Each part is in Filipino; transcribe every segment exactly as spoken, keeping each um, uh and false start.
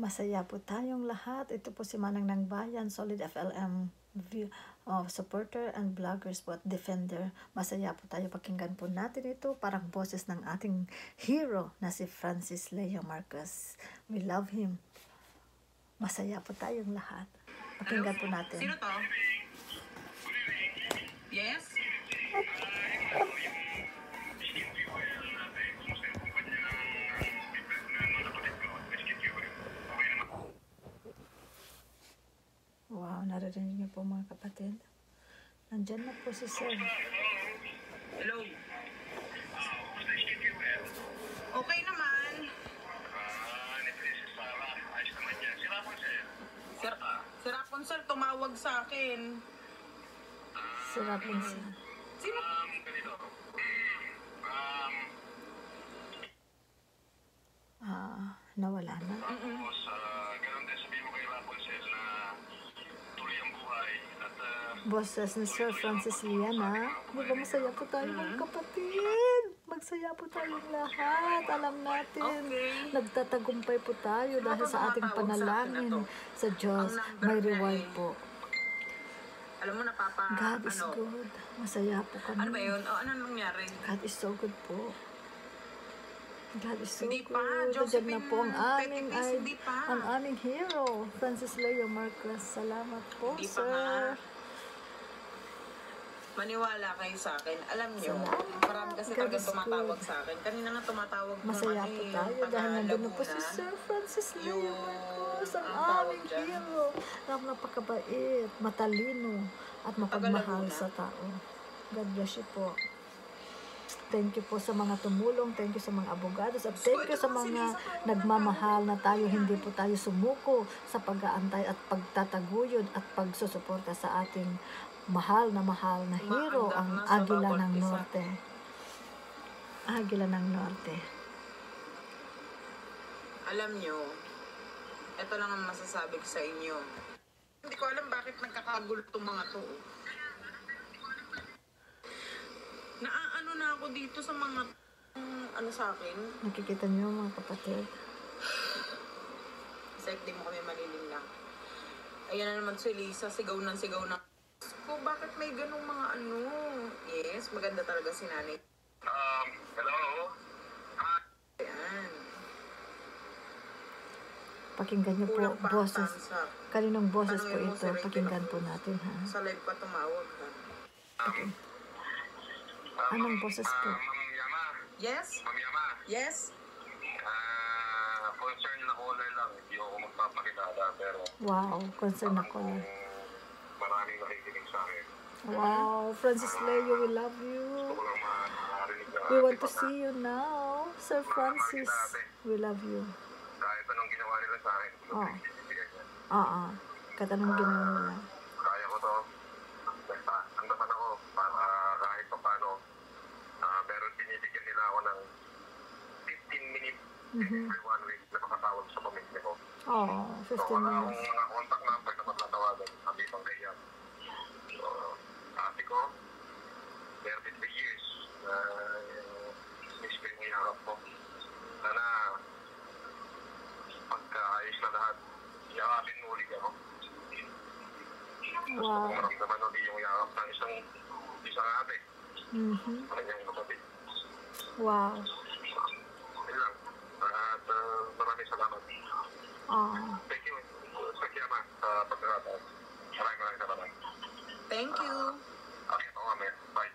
Masaya po tayong lahat. Ito po si Manang ng Bayan, Solid F L M uh, supporter and vloggers po at defender. Masaya po tayo, pakinggan po natin ito. Parang boses ng ating hero na si Francis Leo Marcos. We love him. Masaya po tayong lahat. Pakinggan po natin. Sino to? Yes? Wow, naririnig niyo po mga kapatid. Nandyan na po si Sir. Hello? Okay naman. Sir, Sir Rapunzel, tumawag sa akin. Sir Rapunzel. Sino? Ah, nawala na. Mm-mm. Boses ni Sir Francis Liana. Di ba masaya po tayo mga kapatid? Magsaya po tayong lahat. Alam natin, Okay. nagtatagumpay po tayo dahil sa ating panalangin sa Diyos. May reward po. Alam mo, napapa... God is ano, good. Masaya po kami. Ano ba yun? O, ano nangyari? God is so good po. God is so Hindi good. pa, Nandiyan Josephine na po ang aming, Petipis, ay, hindi pa. ang aming hero, Francis Leo Marcos. Salamat po, Hindi pa sir. nga. Maniwala kayo sa akin. Alam nyo, Salamat. marami kasi God talaga is tumatawag good. sa akin. Kanina nga tumatawag ng Masaya ano po eh, tayo taga dahil nandun na po si Laguna. Sir Francis Leo Yung- Marcos, ang ang tawag aming dyan? hero. Ang napakabait, matalino, at mapagmahal Laguna. sa tao. God bless you po. Thank you po sa mga tumulong, thank you sa mga abogados, at thank you sa mga nagmamahal na tayo, hindi po tayo sumuko sa pag-aantay at pagtataguyod at pagsusuporta sa ating mahal na mahal na hero, Umaandar ang na sa Agila bawat ng isa. Norte. Agila ng Norte. Alam nyo, ito lang ang masasabi ko sa inyo. Hindi ko alam bakit nagkakagulo itong mga to. Naaano na ako dito sa mga um, ano sa akin. Nakikita niyo mga kapatid. Kasi di mo kami maliling lang. Ayan na naman si Lisa, sigaw ng sigaw ng ko, bakit may ganong mga ano? Yes, maganda talaga si nanay. Um, hello? Ayan. Pakinggan niyo po, Kulang pa ang boses. thumbs up. Kaninong boses po Tanungin mo ito? si Ray Pakinggan po Cruz. natin, ha? Sa live pa tumawag ka. Okay. Anong boses po? Uh, Ma'am Yama? Yes? Ma'am Yama? Yes? Ah, concern na caller lang. Hindi ako magpapakilala, pero Wow, concern ako kung na. maraming nakikinig sa akin. Wow, Francis Leo, we love you. Gusto ko lang ma- marinig na We want to ating see you now. Sir Francis, we love you. mga- Kahit anong ginawa nila sa akin, Oh. magbibigay niya. Oo, katanong ginawa nila. Kaya ko to. Basta, andaman ako para kahit pa paano. Ah, pero binibigyan nila ako ng fifteen minutes Mhm. every one week na makatawag sa pamilya ko. Oh, So, fifteen wala akong minutes. mga contact number na maglatawagan. Sabi pang kaya. So, ate ko, thirty-three years na miss ko yung iyarap ko. Sana, pagkaayos na lahat, iyakapin mo ulit ako. Gusto Wow. kong maramdaman ulit yung iyakap ng isang isang ate. Mhm. Kanyang kapatid. Wow. Yun lang. At uh, maraming salamat. Oh. Thank you. Sa kiyama sa pagkakataon. Maraming maraming salamat. Thank you. Akit ako kami. Bye.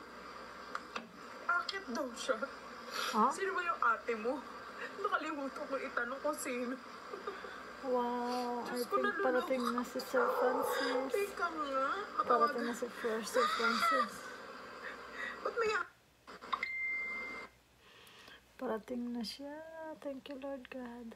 Akit daw siya. Ha? Sino ba yung ate mo? Nakalimutan ko itanong kung sino. Wow, I Diyos ko, think naluloko. parating na si Sir Francis. Teka nga. Parating Matawagan. na si First Sir Francis. Ba't may Parating na siya. Thank you, Lord God.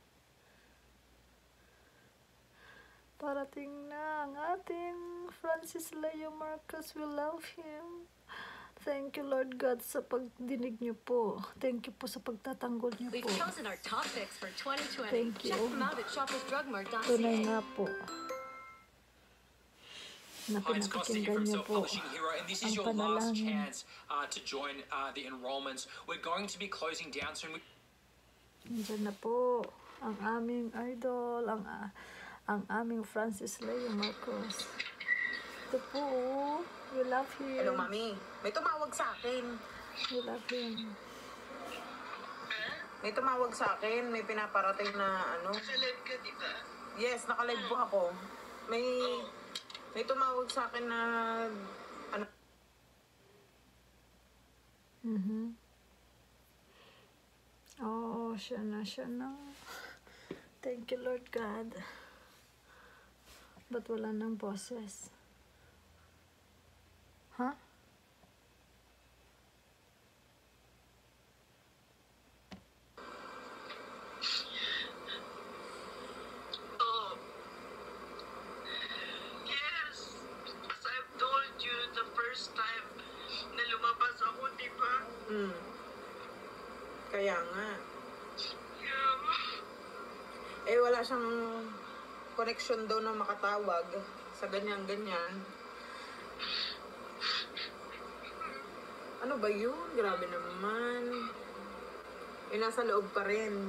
Parating na ang ating Francis Leo Marcos. We love him. Thank you, Lord God, sa pagdinig niyo po. Thank you po sa pagtatanggol niyo We've po. chosen our top picks for twenty twenty. Thank you. Check them out at shoppers drug mart dot Tunay c a. nga po na Hi, it's Costa here pinapakinggan from niyo Self po Publishing Hero, and this is ang your last panalangin. chance uh, to join uh, the enrollments. We're going to be closing down soon. Nandiyan na po. Ang aming idol, ang ah, ang aming Francis Leo Marcos. Ito po, oh. We love Hello, him. mami. May tumawag sa akin. We love him. May tumawag sa akin. May pinaparating na ano. Naka-live ka, di ba? Yes, nakalive po ako. May may tumawag sa akin na ano. Mhm. Oh, siya na, siya na. Thank you, Lord God. Ba't wala ng boses? Ha? Huh? Oh. Yes. As I've told you the first time na lumabas ako, di ba? Hmm. Kaya nga. Yeah. Eh, wala siyang connection daw na makatawag sa ganyan-ganyan. Ano ba yun? Grabe naman. Eh, nasa loob pa rin.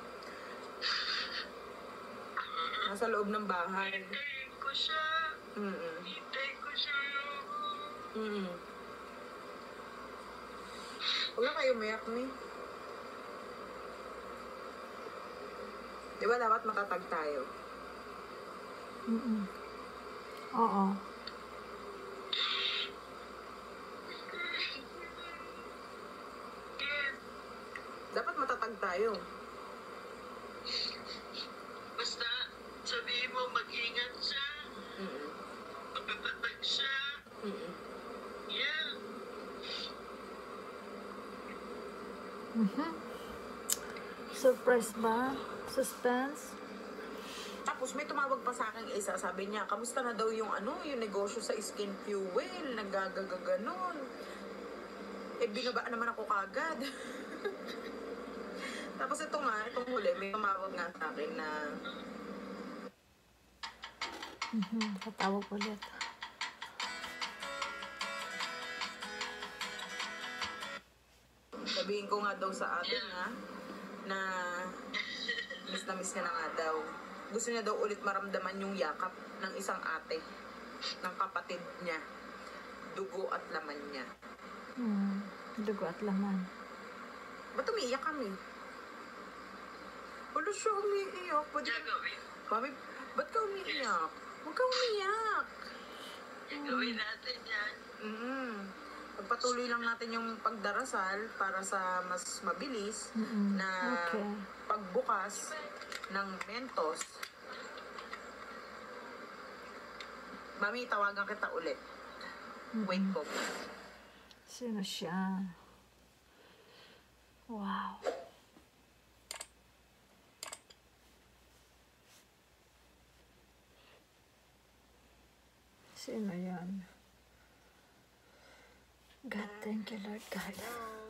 Nasa loob ng bahay. Hintayin ko siya. Mm-mm. Hintayin ko siya. Mm-mm. Huwag na kayo umiyak, ni. Di ba dapat matatag tayo? Mm-mm. Oo. Yes. Dapat matatag tayo. Basta sabihin mo mag-ingat siya. Mm-mm. Magpatatag siya. Mm-mm. Yeah. Mhm. Surprise ba? Suspense? Tapos may tumawag pa sa akin isa, sabi niya, kamusta na daw yung ano, yung negosyo sa skin fuel, nagagagaganon. Eh, binabaan naman ako kagad. Tapos ito nga, itong huli, may tumawag nga sa akin na, Mhm. Katawag ulit. sabihin ko nga daw sa atin nga, na miss na miss niya na nga daw. Gusto niya daw ulit maramdaman yung yakap ng isang ate, ng kapatid niya, dugo at laman niya. Hmm. Dugo at laman. Ba't umiiyak kami? Wala siya umiiyak. Ba't, Gagawin. mami, ba't ka umiiyak? Huwag ka umiiyak. Gagawin natin yan. Mm. Pagpatuloy lang natin yung pagdarasal para sa mas mabilis Mm-mm. na Okay. pagbukas ng mentos. Mami, tawagan kita ulit. Wait po. Sino siya? Wow. Sino yan? God, thank you, Lord God.